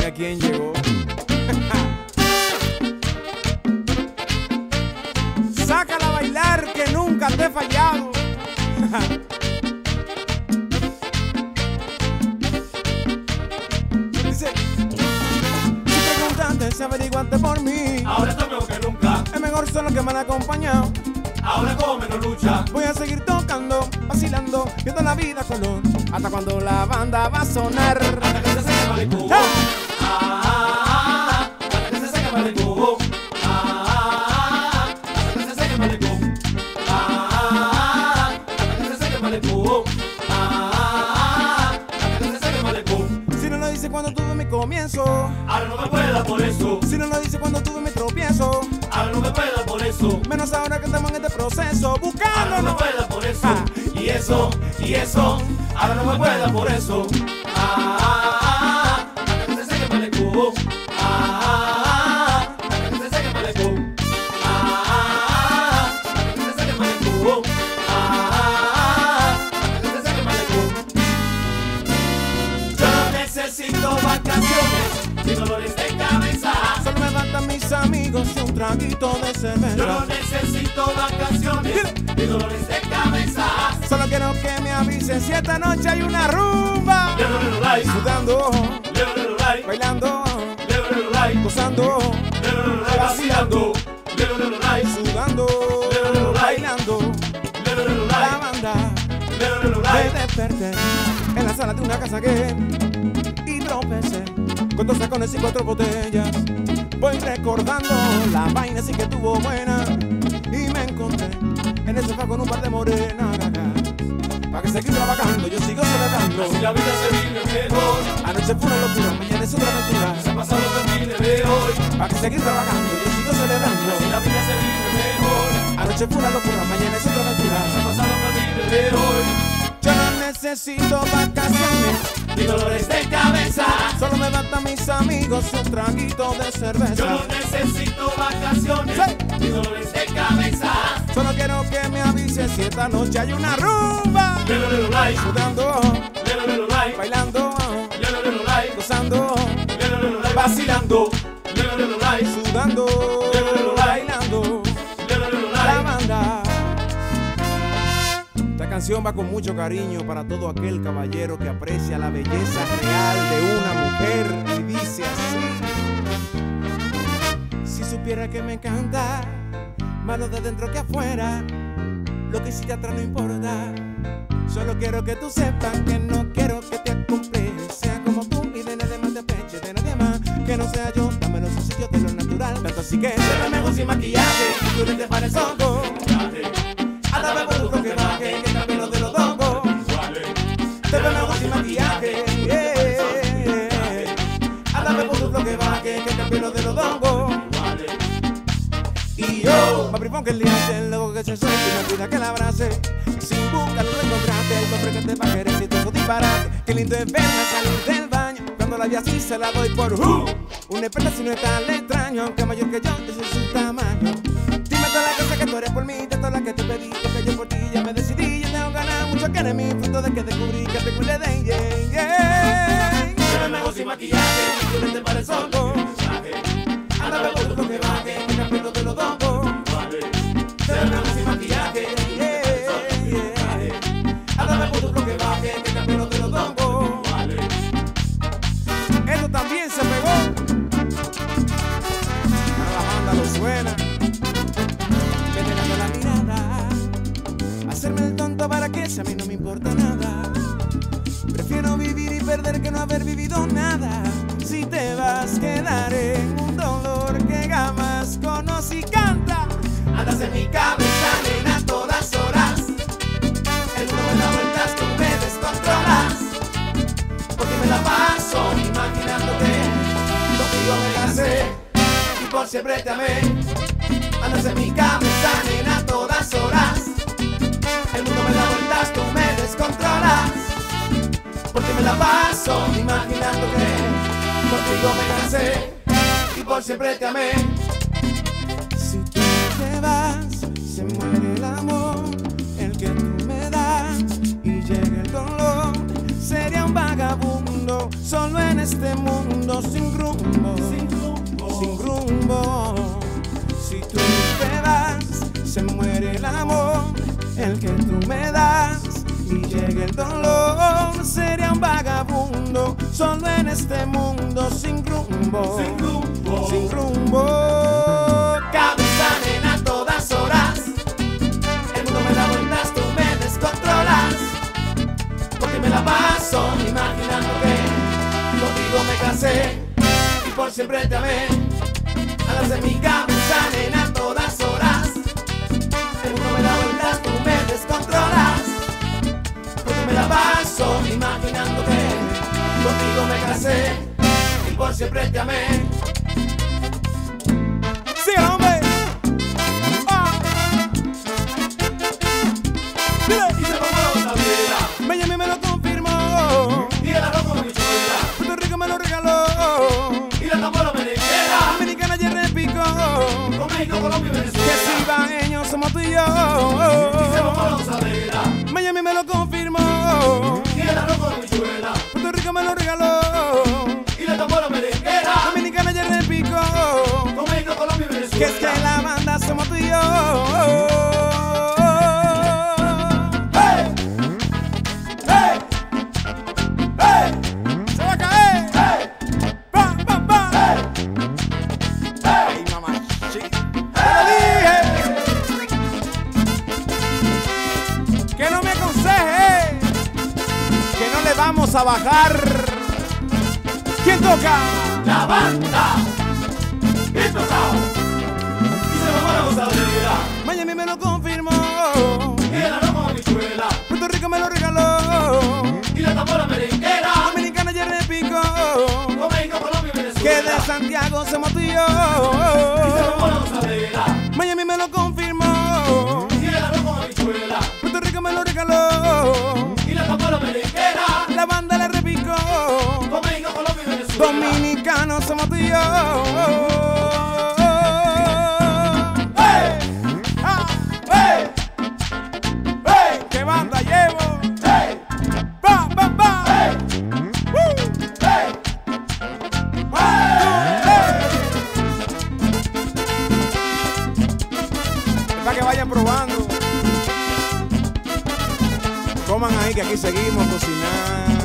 Mira quién llegó. Sácala a bailar que nunca te he fallado. Dice, si preguntaste, si averiguaste por mí, Ahora estoy mejor que nunca. es mejor solo que me han acompañado. Ahora como menos lucha. Voy a seguir tocando, vacilando, viendo la vida color, hasta cuando la banda va a sonar. Hasta que se seque mal el cubo. Hasta que se seque mal el cubo. Hasta que se seque mal el cubo. Hasta que se seque mal el cubo. Hasta que se seque mal el cubo. Si no lo dice cuando tuve mi comienzo, Ahora no me pueda por eso. si no lo dice cuando tuve mi tropiezo, Ahora no me pueda por eso. menos ahora que estamos en este proceso, Ahora no me buscándonos. pueda por eso. Y eso, ahora no me pueda por eso. Hasta que se seque mal el cubo. Hasta que se seque mal el cubo. Hasta que se seque mal el cubo. Hasta que se seque mal el cubo. Yo no necesito vacaciones ni dolores de cabeza. Solo me faltan mis amigos y un traguito de Yo no cerveza. necesito vacaciones ni dolores de cabeza. Solo quiero que me avisen si esta noche hay una rumba. Sudando, bailando, gozando, Vacilando, sudando, bailando. La banda me desperté en la sala de una casa gay y tropecé con 2 sacones y 4 botellas. Voy recordando la vaina sí que estuvo buena y me encontré en el sofá con un par de morenas. Para que seguir trabajando, yo sigo celebrando. si la vida se vive mejor, Anoche fue una locura, mañana es otra aventura. se ha pasado el fin de hoy. Para que seguir trabajando, yo sigo celebrando. Si la vida se vive mejor, Anoche fue una locura, mañana es otra aventura. se ha pasado el fin de hoy. Yo no necesito vacaciones, Ni dolores de cabeza. solo me bastan mis amigos y un traguito de cerveza. Yo no necesito vacaciones, ni dolores de cabeza. Solo quiero que me avise si esta noche hay una rumba. Sudando, bailando, gozando, Vacilando, sudando, bailando. La banda. Esta canción va con mucho cariño para todo aquel caballero que aprecia la belleza real de una mujer y dice así. Si supiera que me encanta, más lo de dentro que afuera, lo que hiciste atrás no importa. Solo quiero que tú sepas que no quiero que te acomplejes. Sea como tú y de nadie más te peche, de nadie más que no sea yo. Dame los sitios de lo natural, tanto así que se ve mejor sin maquillaje. Tú no te pares hongo. Ándame por tu que baje, que también lo de los dongos. Te veo mejor sin maquillaje. Ándame por tu que baje, que también lo de los dongos. Y yo, más brifón que el día el loco que se suelte y me cuida que la abrace. Sin buscarlo lo encontraste, el hombre que te va a querer si todo disparate. Qué lindo es verla salir del baño, cuando la vi así se la doy por una experta si no es tan extraño, aunque mayor que yo, ese es su tamaño. Dime todas las cosas que tú eres por mí, de todas las que te pedí, porque yo por ti ya me decidí. Yo tengo ganas mucho que eres mi fruto de que descubrí que te cuide de se ve mejor sin maquillaje. Tú no te pares hongo. Ándame por tu que baje, que también lo de los dongos. Se ve mejor sin maquillaje. Ándame por tu que baje, que también lo de los dongos. Esto también se pegó. A la banda lo suena. Venerando la mirada. Hacerme el tonto para que si a mí no me importa nada. Prefiero vivir y perder que no haber vivido nada. Si te vas, quedaré en un dolor que jamás conocí. Canta. Andas en mi cabeza, nena, a todas horas. El mundo me da vueltas, tú me descontrolas. Porque me la paso imaginándote. Contigo me casé y por siempre te amé. Andas en mi cabeza, nena, a todas horas. El mundo me da vueltas, tú me descontrolas. Porque me la paso imaginándote. Contigo me casé y por siempre te amé. Si tú te vas, se muere el amor, el que tú me das, y llega el dolor. Sería un vagabundo solo en este mundo sin rumbo, sin rumbo. Si tú te vas, se muere el amor, el que tú me das, y llega el dolor. Sería un vagabundo, solo en este mundo sin rumbo, sin rumbo. Cabeza nena a todas horas, el mundo me da vueltas, tú me descontrolas, porque me la paso imaginando que contigo me casé y por siempre te amé. Alas de mi cabeza nena a todas horas, el mundo me da vueltas, tú me descontrolas, porque me la paso imaginando que contigo me casé y por siempre te amé. ¡Sí, hombre! ¡Ah! ¡Dile! Y se formó la vida, Miami me lo confirmó, y el arroz con habichuela, Puerto Rico me lo regaló, y la tambora merenguera, Dominicana ya repicó, con México, Colombia y que Venezuela. si baeños somos tú y Y se yo. formó la gozadera, Miami me lo confirmó, y el arroz con habichuela, Puerto Rico me lo regaló, y la tambora merenguera, Dominicana ya repicó, con México, Colombia y que Venezuela. es que la banda somos tú y yo. ¡Hey! ¡Hey! ¡Hey! Se va a caer. ¡Hey! ¡Pa, pa, pa! ¡Hey! Ay, mamá, sí. Te lo dije. Que no me aconseje, que no le vamos a bajar. ¿Quién toca? La banda, bien tocado, y se formó la gozadera, Miami me lo confirmó, y el arroz con habichuela, Puerto Rico me lo regaló, y la tambora merenguera, Dominicana ya repicó, con México, Colombia y que Venezuela. de Santiago somos tú y Y se formó yo. la gozadera, Miami me lo confirmó, y el arroz con habichuela, Puerto Rico me lo regaló, y la tambora merenguera, la banda le repicó, con México, Colombia y Venezuela. dominicanos somos tú y yo. ¡Hey! Ah, ¡Hey! ¡Hey! ¿qué banda llevo? ¡Hey! Pa, pa, pa. ¡Hey! ¡Hey! Para que vayan probando. Coman ahí que aquí seguimos cocinando.